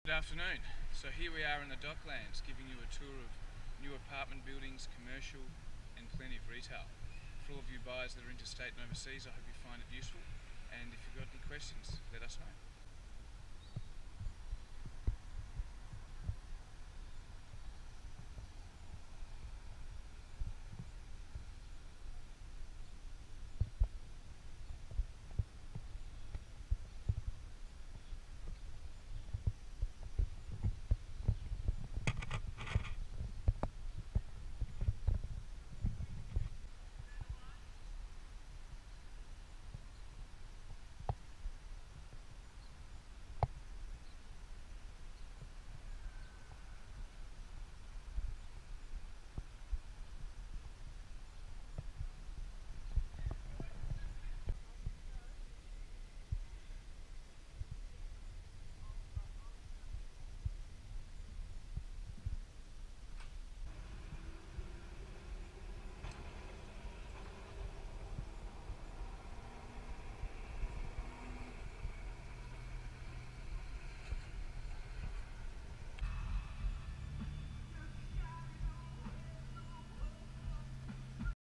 Good afternoon. So here we are in the Docklands, giving you a tour of new apartment buildings, commercial and plenty of retail. For all of you buyers that are interstate and overseas, I hope you find it useful, and if you've got any questions, let us know.